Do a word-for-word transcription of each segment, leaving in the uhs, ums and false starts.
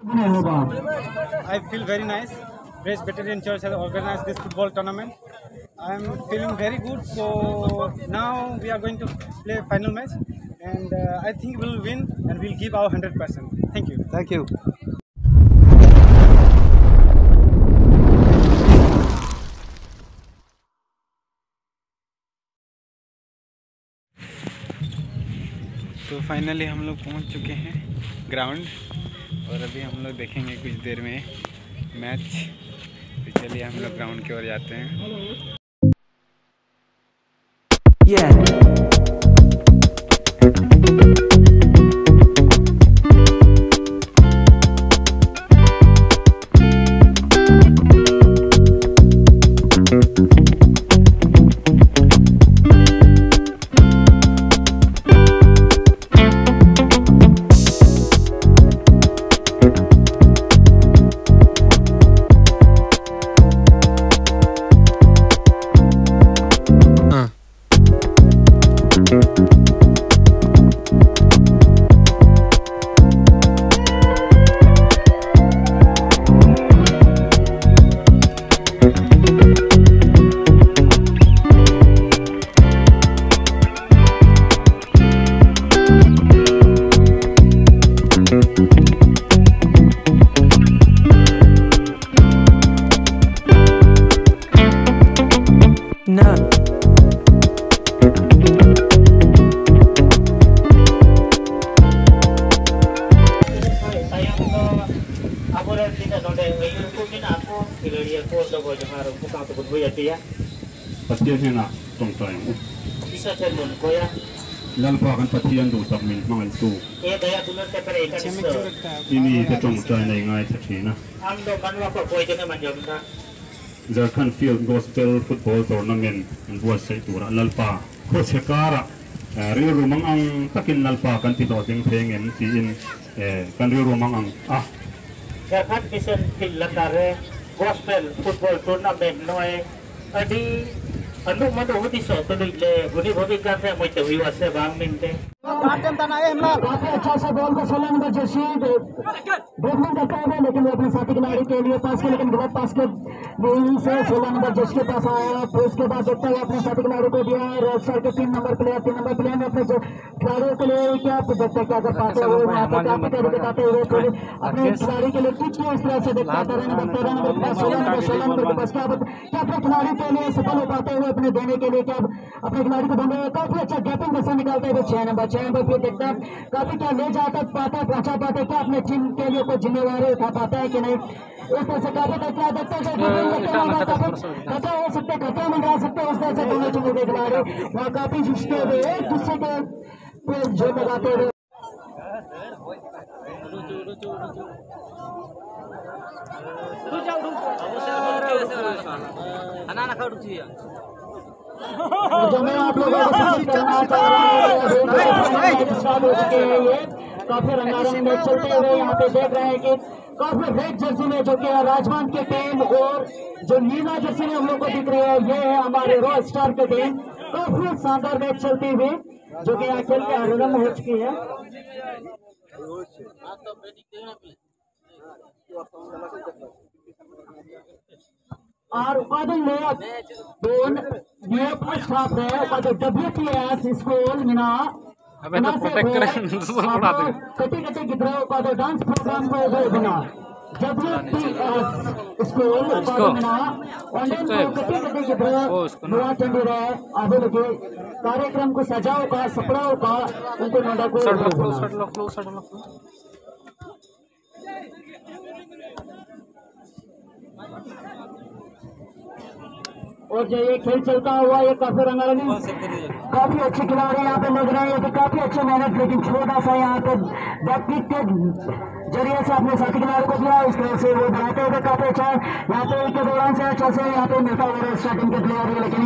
I feel very nice. Presbyterian Church has organized this football tournament. I am feeling very good. So now we are going to play final match, and uh, I think we will win and we'll give our hundred percent. Thank you. Thank you. तो finally हम लोग पहुंच चुके हैं ground और अभी हम लोग देखेंगे कुछ देर में मैच। तो चलिए हम लोग ग्राउंड की ओर जाते हैं। yeah. Patian na tong tayong. Isa termon ko ya. Lalpa kan patian do tak min mangal tu. Eh daya dulur te pare ikan iso. Ini te tong tay na ngai thina. Ang do kanwa ko boy jana man jom ta. Jharkhand Field Gospel Football Tournament and buat sai tura lalpa ko sekara. Rio rumang ang takin lalpa kan ti do ting phengem ti in eh kan rio rumang ang ah. Jharkhand Mission Field Latare Gospel Football Tournament noi adi anu madu hoti so to le guni bhobi ka se moi te huwa se bang minte काटन तना है हमला काफी अच्छा सा ball को सोलह number Jersey dribbling करता है लेकिन वो अपने साथी खिलाड़ी के लिए पास किया लेकिन गलत पास के वहीं से सोलह नंबर जर्सी के पास आया फिर उसके बाद देखता है अपने साथी खिलाड़ी को दिया रेड शर्ट के तीन नंबर प्लेयर तीन नंबर प्लेयर ने अपने खिलाड़ियों के लिए क्या देखते क्या कर पाते हुए वहाँ पर काफी तरीके बताते हुए अपने खिलाड़ी के लिए किक किया इस तरह से देखता तेरह नंबर तेरह नंबर के पास सोलह नंबर सोलह नंबर के पास क्या क्या अपने खिलाड़ी के लिए सफल हो पाते हुए अपने देने के लिए क्या अपने खिलाड़ी को देने काफी अच्छा गैपिंग जैसा निकालते हुए छह नंबर छह नंबर फिर देखते हैं काफी क्या ले जाता पाता पहुंचा पाते क्या अपने टीम के लिए कोई जिम्मेवारी उठा पाता है कि नहीं इस तरह से काफी क्या देखते हैं खतरा हो सकते खतरा मंडरा सकते उस तरह से दोनों टीमों के खिलाड़ी वहाँ काफी जुटते हुए एक दूसरे के जो लगाते हुए जो मैं आप लोगों को सूचित करना चाह रहा हूँ ये काफी रंगारंग में चलते हुए यहाँ पे देख रहे हैं कि काफी रेड जर्सी में जो कि राजमान की टीम और जो नीला जर्सी में हम लोग को दिख रही है ये है हमारे रॉयल स्टार की टीम काफी शानदार मैच चलती हुई जो कि यहाँ खेल के आरंभ हो चुकी है। और उपाधन में दोन ये फर्स्ट हाफ है उपाधन डब्ल्यूपीएस स्कूल मिना अबे तो प्रोटेक्ट करें उड़ा दे कटी कटी गिद्रा उपाधन डांस प्रोग्राम को वो बना डब्ल्यूपीएस स्कूल उपाधन मिना ऑनलाइन को कटी कटी गिद्रा मुआ चंडी रहे आगे लगे कार्यक्रम को सजाओ का सपड़ाओ का उनको नोडा को सट लो सट लो सट लो और जो ये खेल चलता हुआ ये काफी रंगारंग काफी अच्छे खिलाड़ी यहाँ पे लग रहे हैं तो काफी अच्छे मेहनत लेकिन छोटा सा यहाँ पे बैककिक के जरिए से अपने साथी खिलाड़ी को दिया इस तरह से वो बनाते हुए काफी अच्छा यहाँ पे के दौरान से अच्छा से यहाँ पे मिलता हुआ स्टार्टिंग के प्लेयर लेकिन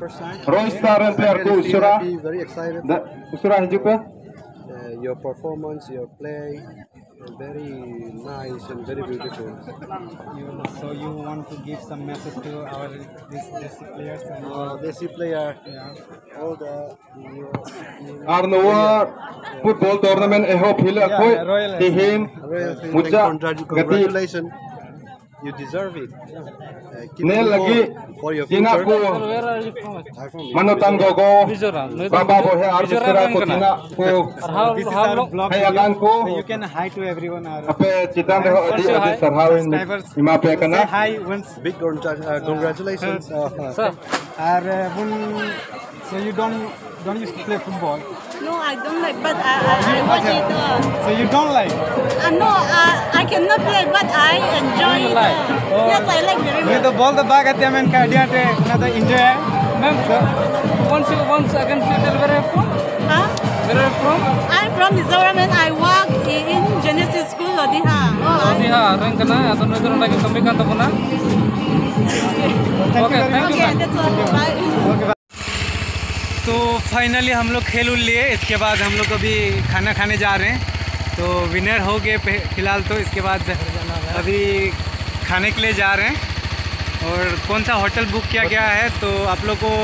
first time. Roy Star and player Very two Usura. happy, very excited. Da Usura hijuk pe. Uh, your performance, your play, uh, very nice and very beautiful. You, so you want to give some message to our this this players and Uh, Desi player, yeah. all the you, you, Arnoa football tournament e ho phila Yeah, koi Royal tihin Royal Field, Mucha congratu- gati congratulations. You deserve it. Uh, keep Nel it lagi going for your tina future. ko I'm from manutan gogo baba bo he arbitra ko tina ko This is our blog Hey, video, akan ko. so you can hi to everyone. Our ape citan ho adi adi sarhawin subscribers. ima pe Say kana hi once. Big congrat- uh, congratulations. Uh, Or, uh, when, so you don't don't used to play football. No, I don't like, but I, I, I watch it. Uh, So you don't like. uh, no, uh, I cannot play, but I enjoy it. Uh, yes, I like very मैं much. तो ball तो बाग आते हैं मैं इनका idea टे ना तो इंजॉय है ma'am Once you once again you tell where are you from? Huh? Where are you from? I'm from Mizoram and I work in, in Genesis School, Lodiha. Oh, I, Iya, orang kena atau itu lagi kami kan tahu na? Okay, thank you. okay, that's all. Bye. तो finally हम लोग खेल उल लिए। इसके बाद हम लोग अभी खाना खाने जा रहे हैं। तो विनर हो गए फिलहाल। तो इसके बाद अभी खाने के लिए जा रहे हैं। और कौन सा होटल बुक किया गया है तो आप लोग को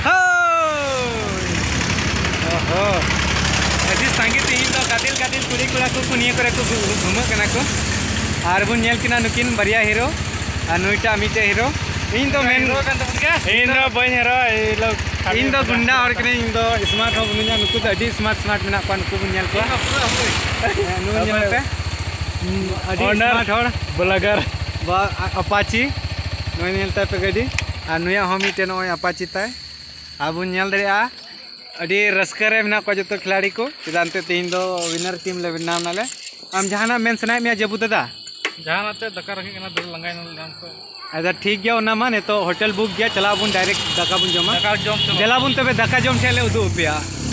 ऐसी संगीत इन तो कातिल कातिल कुड़ी कुड़ा को कुनिए करे को घूम कना को और बुन नेल किना नुकिन बढ़िया हीरो और नुईटा मीटे हीरो इन तो मेन इन तो बन हीरो ए लोग इन तो गुंडा और कने इन तो स्मार्ट हो बुनिया नुकु तो अडी स्मार्ट स्मार्ट मेना को नुकु बुनियल को नु नेलते अडी स्मार्ट हो ब्लॉगर बा अपाची नु नेलते पे गडी और नुया होमी टे नो अपाची ताय अब नेल दरिया अडी रस्कर रे मेना को जतो खिलाड़ी को चिदानते तीन दो विनर टीम ले नाम नाले आम जहाना मेन सनाय मिया जबू दादा Jangan nanti dakar lagi kena dulu langgain lang ko. अच्छा ठीक गया ना माने तो होटल बुक गया चला बुन डायरेक्ट दका बुन जमा Dakar jom देला बुन तबे दका जम ठेले उदू पिया